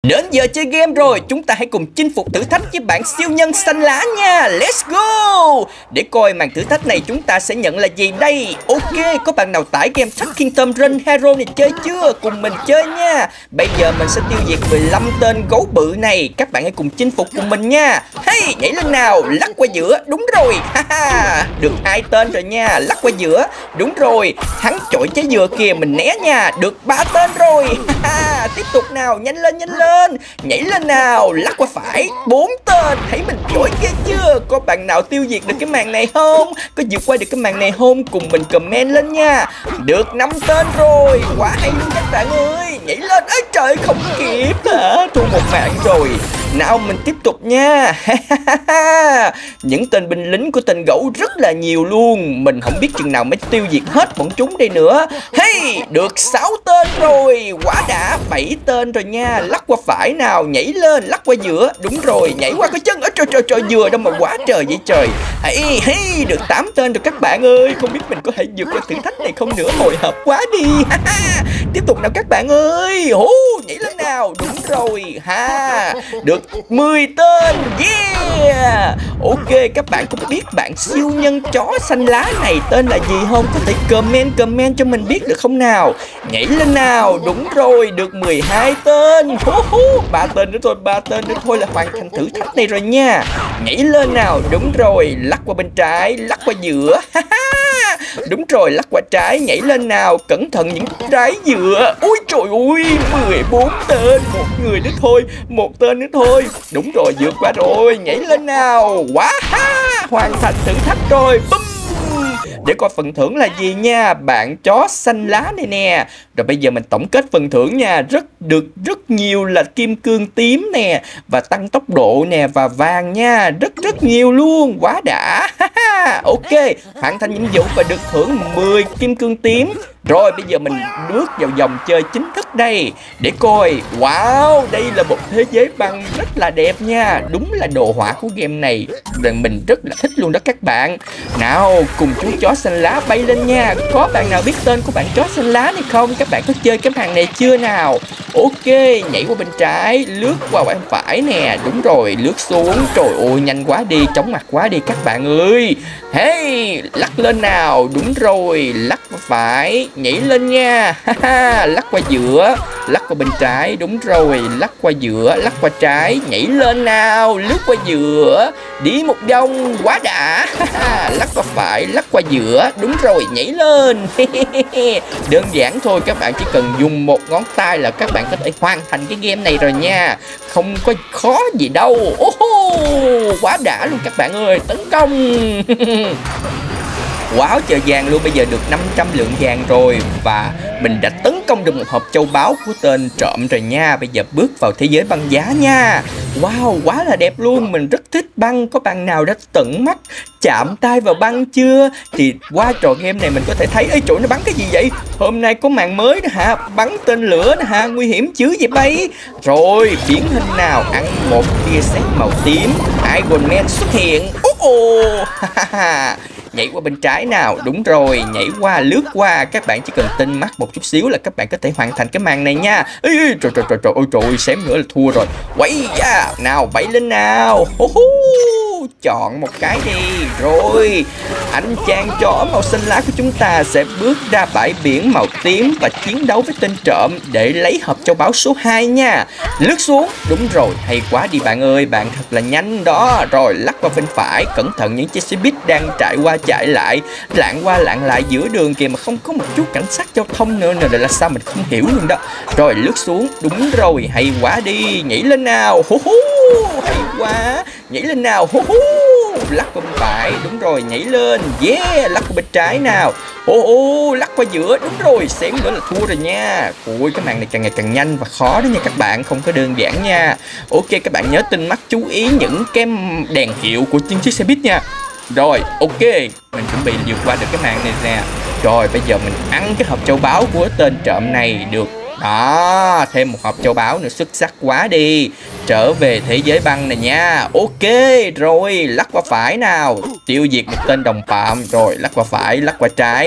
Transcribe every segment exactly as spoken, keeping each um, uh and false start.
Đến giờ chơi game rồi, chúng ta hãy cùng chinh phục thử thách với bạn siêu nhân xanh lá nha. Let's go. Để coi màn thử thách này chúng ta sẽ nhận là gì đây. Ok, có bạn nào tải game Tech Kingdom Run Hero này chơi chưa? Cùng mình chơi nha. Bây giờ mình sẽ tiêu diệt mười lăm tên gấu bự này. Các bạn hãy cùng chinh phục cùng mình nha. Hey, nhảy lên nào, lắc qua giữa. Đúng rồi, haha. Được hai tên rồi nha, lắc qua giữa. Đúng rồi, thắng chọi trái dừa kìa, mình né nha. Được ba tên rồi. Haha. Tiếp tục nào, nhanh lên nhanh lên. Nhảy lên nào, lắc qua phải. Bốn tên, thấy mình giỏi ghê chưa? Có bạn nào tiêu diệt được cái màn này không? Có vượt qua được cái màn này không? Cùng mình comment lên nha. Được năm tên rồi, quá hay luôn các bạn ơi. Nhảy lên, ơi trời, không kịp hả? Thua một mạng rồi. Nào mình tiếp tục nha. Những tên binh lính của tên gấu rất là nhiều luôn. Mình không biết chừng nào mới tiêu diệt hết bọn chúng đây nữa. Hey, được sáu tên rồi. Quá đã, bảy tên rồi nha. Lắc qua phải nào, nhảy lên, lắc qua giữa. Đúng rồi, nhảy qua cái chân. Ở trời trời trời, vừa đâu mà quá trời vậy trời. Hey, hey, được tám tên rồi các bạn ơi. Không biết mình có thể vượt qua thử thách này không nữa. Hồi hộp quá đi. Tiếp tục nào các bạn ơi. Hú, nhảy lên nào. Đúng rồi ha. Được mười tên. Yeah. Ok, các bạn có biết bạn siêu nhân chó xanh lá này tên là gì không? Có thể comment comment cho mình biết được không nào? Nhảy lên nào. Đúng rồi, được mười hai tên. ba tên nữa thôi, ba tên nữa thôi là hoàn thành thử thách này rồi nha. Nhảy lên nào. Đúng rồi, lắc qua bên trái, lắc qua giữa. Đúng rồi, lắc qua trái, nhảy lên nào. Cẩn thận những trái dừa. Ui trời ơi, mười bốn tên. Một người nữa thôi, một tên nữa thôi. Đúng rồi, vượt qua rồi. Nhảy lên nào. Quá ha, hoàn thành thử thách rồi. Bum. Để coi phần thưởng là gì nha. Bạn chó xanh lá này nè. Rồi bây giờ mình tổng kết phần thưởng nha. Rất được rất nhiều là kim cương tím nè, và tăng tốc độ nè, và vàng nha. Rất rất nhiều luôn. Quá đã. Ok, hoàn thành nhiệm vụ và được thưởng mười kim cương tím. Rồi bây giờ mình bước vào vòng chơi chính thức đây. Để coi. Wow, đây là một thế giới băng rất là đẹp nha. Đúng là đồ họa của game này mình rất là thích luôn đó các bạn. Nào, cùng chú chó xanh lá bay lên nha. Có bạn nào biết tên của bạn chó xanh lá này không? Các bạn có chơi cái màn này chưa nào? Ok, nhảy qua bên trái, lướt qua bên phải nè. Đúng rồi, lướt xuống. Trời ơi, nhanh quá đi, chóng mặt quá đi các bạn ơi. Hey, lắc lên nào. Đúng rồi, lắc qua phải, nhảy lên nha. Lắc qua giữa, lắc qua bên trái. Đúng rồi, lắc qua giữa, lắc qua trái, nhảy lên nào. Lướt qua giữa, đi một vòng. Quá đã. Lắc qua phải, lắc qua giữa. Đúng rồi, nhảy lên. Đơn giản thôi, các bạn chỉ cần dùng một ngón tay là các bạn có thể hoàn thành cái game này rồi nha. Không có khó gì đâu. Oh, quá đã luôn các bạn ơi. Tấn công. Wow, trời vàng luôn. Bây giờ được năm trăm lượng vàng rồi. Và mình đã tấn công được một hộp châu báu của tên trộm rồi nha. Bây giờ bước vào thế giới băng giá nha. Wow, quá là đẹp luôn. Mình rất thích băng. Có bạn nào đã tận mắt chạm tay vào băng chưa? Thì qua trò game này mình có thể thấy. Ê trời, nó bắn cái gì vậy? Hôm nay có màn mới đó hả? Bắn tên lửa đó hả? Nguy hiểm chứ vậy bay. Rồi, biến hình nào. Ăn một tia sét màu tím. Iron Man xuất hiện. Oh, nhảy qua bên trái nào. Đúng rồi, nhảy qua, lướt qua. Các bạn chỉ cần tinh mắt một chút xíu là các bạn có thể hoàn thành cái màn này nha. Ê, trời trời trời trời ôi trời, xém nữa là thua rồi. Quay ra nào, bay lên nào. Hú hú. Chọn một cái đi. Rồi, anh chàng chó màu xanh lá của chúng ta sẽ bước ra bãi biển màu tím và chiến đấu với tên trộm để lấy hộp châu báu số hai nha. Lướt xuống. Đúng rồi, hay quá đi bạn ơi. Bạn thật là nhanh đó. Rồi, lắc qua bên phải. Cẩn thận những chiếc xe buýt đang chạy qua chạy lại, lạng qua lạng lại giữa đường kìa, mà không có một chút cảnh sát giao thông nữa nữa là sao mình không hiểu luôn đó. Rồi, lướt xuống. Đúng rồi, hay quá đi. Nhảy lên nào. Hú hú, hay quá. Nhảy lên nào. Hú hú. Lắc qua bên phải. Đúng rồi, nhảy lên. Yeah, lắc qua bên trái nào. Ô ô, lắc qua giữa. Đúng rồi, xém nữa là thua rồi nha. Ôi, cái màn này càng ngày càng nhanh và khó đó nha các bạn, không có đơn giản nha. Ok, các bạn nhớ tinh mắt chú ý những cái đèn hiệu của những chiếc xe buýt nha. Rồi, ok, mình chuẩn bị vượt qua được cái màn này nè. Rồi, bây giờ mình ăn cái hộp châu báu của tên trộm này được. Đó, thêm một hộp châu báu nữa, xuất sắc quá đi. Trở về thế giới băng này nha. Ok, rồi, lắc qua phải nào. Tiêu diệt một tên đồng phạm. Rồi, lắc qua phải, lắc qua trái.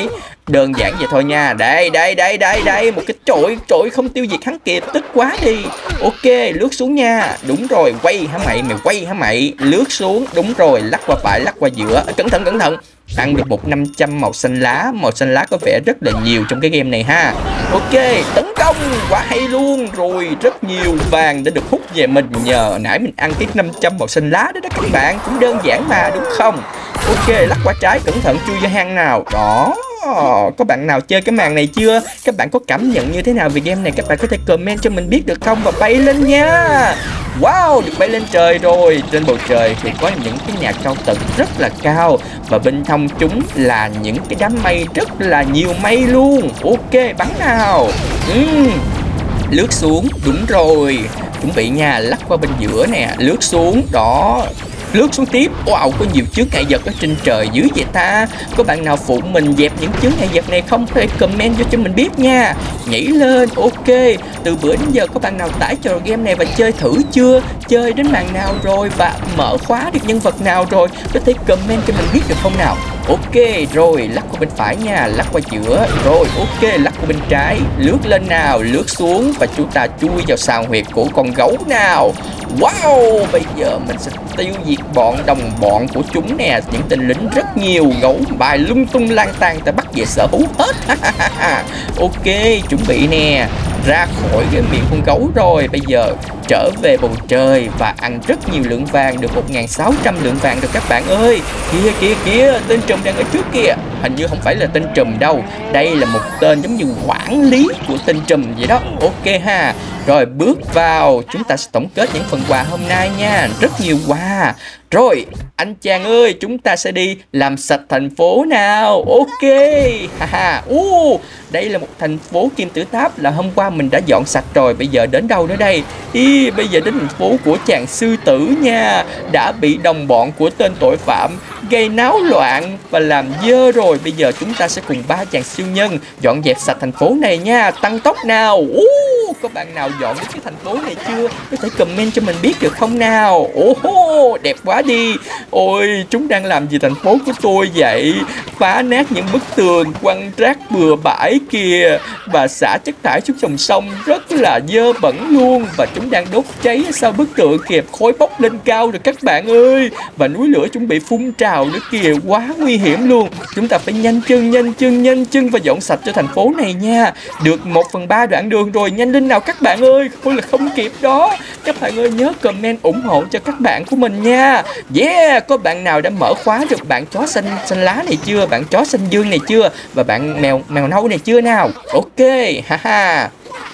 Đơn giản vậy thôi nha. Đây đây đây đây đây, một cái trội trội không tiêu diệt hắn kịp, tức quá đi. Ok, lướt xuống nha. Đúng rồi, quay hả mày, mày quay hả mày. Lướt xuống, đúng rồi, lắc qua phải, lắc qua giữa. Cẩn thận cẩn thận. Ăn được một năm trăm màu xanh lá. Màu xanh lá có vẻ rất là nhiều trong cái game này ha. Ok, tấn công, quá hay luôn. Rồi, rất nhiều vàng đã được hút về mình nhờ nãy mình ăn cái năm trăm màu xanh lá đó đó các bạn. Cũng đơn giản mà, đúng không? Ok, lắc qua trái, cẩn thận chui vô hang nào. Đó, có bạn nào chơi cái màn này chưa? Các bạn có cảm nhận như thế nào về game này? Các bạn có thể comment cho mình biết được không? Và bay lên nha. Wow, được bay lên trời rồi. Trên bầu trời thì có những cái nhà cao tầng rất là cao, và bên trong chúng là những cái đám mây rất là nhiều mây luôn. Ok, bắn nào. uhm. Lướt xuống, đúng rồi. Chuẩn bị nha, lắc qua bên giữa nè. Lướt xuống, đó. Lướt xuống tiếp. Wow, có nhiều chướng ngại vật ở trên trời dữ vậy ta. Có bạn nào phụ mình dẹp những chướng ngại vật này không? Có thể comment cho cho mình biết nha. Nhảy lên. Ok, từ bữa đến giờ có bạn nào tải trò game này và chơi thử chưa? Chơi đến màn nào rồi và mở khóa được nhân vật nào rồi? Có thể comment cho mình biết được không nào? Ok, rồi lắc qua bên phải nha, lắc qua giữa. Rồi ok, lắc qua bên trái. Lướt lên nào, lướt xuống. Và chúng ta chui vào sào huyệt của con gấu nào. Wow, bây giờ mình sẽ tiêu diệt bọn đồng bọn của chúng nè. Những tên lính rất nhiều, gấu bài lung tung lang tan, ta bắt về sở hữu hết. Ok, chuẩn bị nè, ra khỏi cái miệng con gấu rồi. Bây giờ trở về bầu trời và ăn rất nhiều lượng vàng, được một nghìn sáu trăm lượng vàng rồi các bạn ơi. Kia kia kia, tên trùm đang ở trước kìa. Hình như không phải là tên trùm đâu, đây là một tên giống như quản lý của tên trùm vậy đó. Ok ha. Rồi bước vào, chúng ta sẽ tổng kết những phần quà hôm nay nha. Rất nhiều quà. Rồi, anh chàng ơi, chúng ta sẽ đi làm sạch thành phố nào. Ok. Haha. uh, Đây là một thành phố kim tự tháp là hôm qua mình đã dọn sạch rồi. Bây giờ đến đâu nữa đây? Ý, bây giờ đến thành phố của chàng sư tử nha. Đã bị đồng bọn của tên tội phạm gây náo loạn và làm dơ rồi. Bây giờ chúng ta sẽ cùng ba chàng siêu nhân dọn dẹp sạch thành phố này nha. Tăng tốc nào. uh, Có bạn nào dọn đến cái thành phố này chưa? Có thể comment cho mình biết được không nào? Ồ, đẹp quá đi. Ôi, chúng đang làm gì thành phố của tôi vậy? Phá nát những bức tường, quăng rác bừa bãi kìa, và xả chất thải xuống dòng sông rất là dơ bẩn luôn. Và chúng đang đốt cháy sau bức tường kìa, khói bốc lên cao rồi các bạn ơi. Và núi lửa chuẩn bị phun trào nữa kìa, quá nguy hiểm luôn. Chúng ta phải nhanh chân, nhanh chân, nhanh chân và dọn sạch cho thành phố này nha. Được một phần ba đoạn đường rồi, nhanh lên nào các bạn ơi, thôi là không kịp đó. Các bạn ơi nhớ comment ủng hộ cho các bạn của mình nha. Yeah, có bạn nào đã mở khóa được bạn chó xanh xanh lá này chưa? Bạn chó xanh dương này chưa? Và bạn mèo mèo nâu này chưa nào? Ok, haha.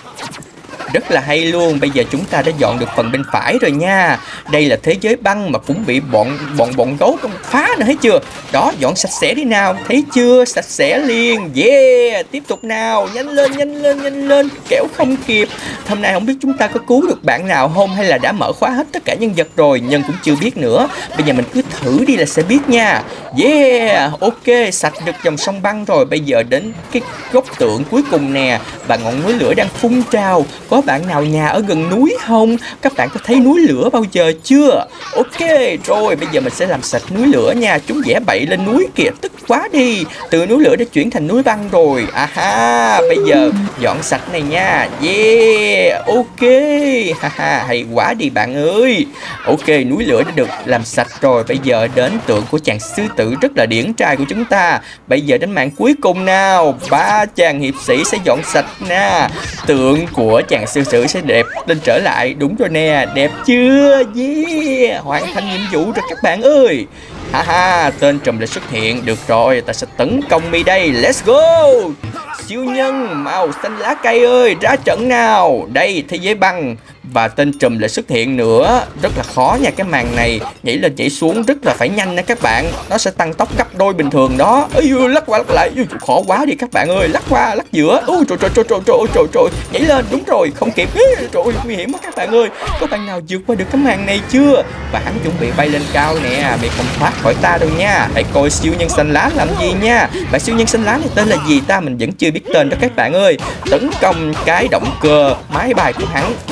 Rất là hay luôn. Bây giờ chúng ta đã dọn được phần bên phải rồi nha. Đây là thế giới băng mà cũng bị bọn bọn bọn gấu con phá nữa, thấy chưa? Đó, dọn sạch sẽ đi nào. Thấy chưa? Sạch sẽ liền. Yeah, tiếp tục nào. Nhanh lên, nhanh lên, nhanh lên, kẻo không kịp. Hôm nay không biết chúng ta có cứu được bạn nào không, hay là đã mở khóa hết tất cả nhân vật rồi, nhân cũng chưa biết nữa. Bây giờ mình cứ thử đi là sẽ biết nha. Yeah, ok, sạch được dòng sông băng rồi. Bây giờ đến cái góc tượng cuối cùng nè, và ngọn núi lửa đang phun trào. Có bạn nào nhà ở gần núi không? Các bạn có thấy núi lửa bao giờ chưa? Ok, rồi bây giờ mình sẽ làm sạch núi lửa nha. Chúng vẽ bậy lên núi kìa, tức quá đi. Từ núi lửa đã chuyển thành núi băng rồi. Aha, bây giờ dọn sạch này nha. Yeah, ok. Haha, hay quá đi bạn ơi. Ok, núi lửa đã được làm sạch rồi. Bây giờ đến tượng của chàng sư tử rất là điển trai của chúng ta. Bây giờ đến màn cuối cùng nào. Ba chàng hiệp sĩ sẽ dọn sạch nha. Tượng của chàng sư tử sẽ đẹp lên trở lại. Đúng rồi nè, đẹp chưa? Yeah, hoàn thành nhiệm vụ rồi các bạn ơi. Haha, tên trùm lại xuất hiện. Được rồi, ta sẽ tấn công mi đây. Let's go. Siêu nhân màu xanh lá cây ơi, ra trận nào. Đây, thế giới băng và tên trùm lại xuất hiện nữa. Rất là khó nha, cái màn này nhảy lên nhảy xuống rất là phải nhanh nha các bạn. Nó sẽ tăng tốc gấp đôi bình thường đó. Ây, lắc qua lắc lại, khó quá đi các bạn ơi. Lắc qua lắc giữa. Ui trời trời trời trời trời trời trời, nhảy lên, đúng rồi, không kịp. Trời ơi, nguy hiểm quá các bạn ơi. Có bạn nào vượt qua được cái màn này chưa? Và hắn chuẩn bị bay lên cao nè, mày không thoát khỏi ta đâu nha. Hãy coi siêu nhân xanh lá làm gì nha. Và siêu nhân xanh lá này tên là gì ta? Mình vẫn chưa biết tên đó các bạn ơi. Tấn công cái động cơ máy bay của hắn, phá hủy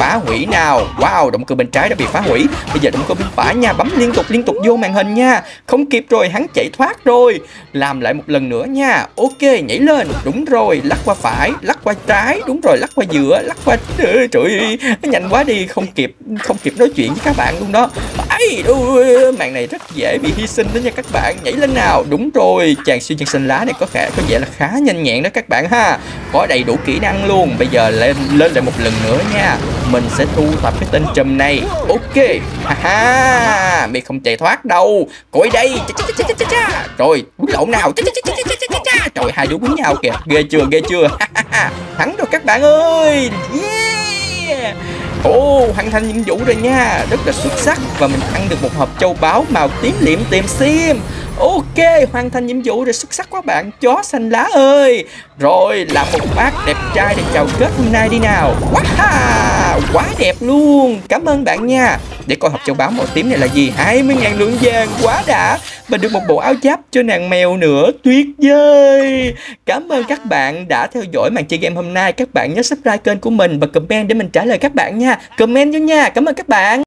nào. Wow, động cơ bên trái đã bị phá hủy. Bây giờ động cơ bên phải nha, bấm liên tục liên tục vô màn hình nha. Không kịp rồi, hắn chạy thoát rồi. Làm lại một lần nữa nha. Ok, nhảy lên. Đúng rồi, lắc qua phải, lắc qua trái. Đúng rồi, lắc qua giữa, lắc qua... Trời ơi, nhanh quá đi, không kịp không kịp nói chuyện với các bạn luôn đó. Ấy, màn này rất dễ bị hy sinh đó nha các bạn. Nhảy lên nào. Đúng rồi, chàng siêu nhân xanh lá này có thể có vẻ là khá nhanh nhẹn đó các bạn ha. Có đầy đủ kỹ năng luôn. Bây giờ lên lên lại một lần nữa nha. Mình sẽ thu thập cái tên trùm này. Ok, ha, mày không chạy thoát đâu. Coi đây. Rồi, quýnh lộn nào. Trời, hai đứa quýnh nhau kìa. Ghê chưa, ghê chưa. Thắng rồi các bạn ơi. Yeah. Ồ, oh, hoàn thành nhiệm vụ rồi nha. Rất là xuất sắc. Và mình ăn được một hộp châu báu màu tím liệm tìm sim. Ok, hoàn thành nhiệm vụ rồi, xuất sắc quá bạn chó xanh lá ơi. Rồi, làm một bát đẹp trai để chào kết hôm nay đi nào. Wow, quá đẹp luôn. Cảm ơn bạn nha. Để coi hộp châu báu màu tím này là gì. hai mươi ngàn lượng vàng, quá đã. Và được một bộ áo giáp cho nàng mèo nữa. Tuyệt vời. Cảm ơn các bạn đã theo dõi màn chơi game hôm nay. Các bạn nhớ subscribe kênh của mình và comment để mình trả lời các bạn nha. Comment vô nha. Cảm ơn các bạn.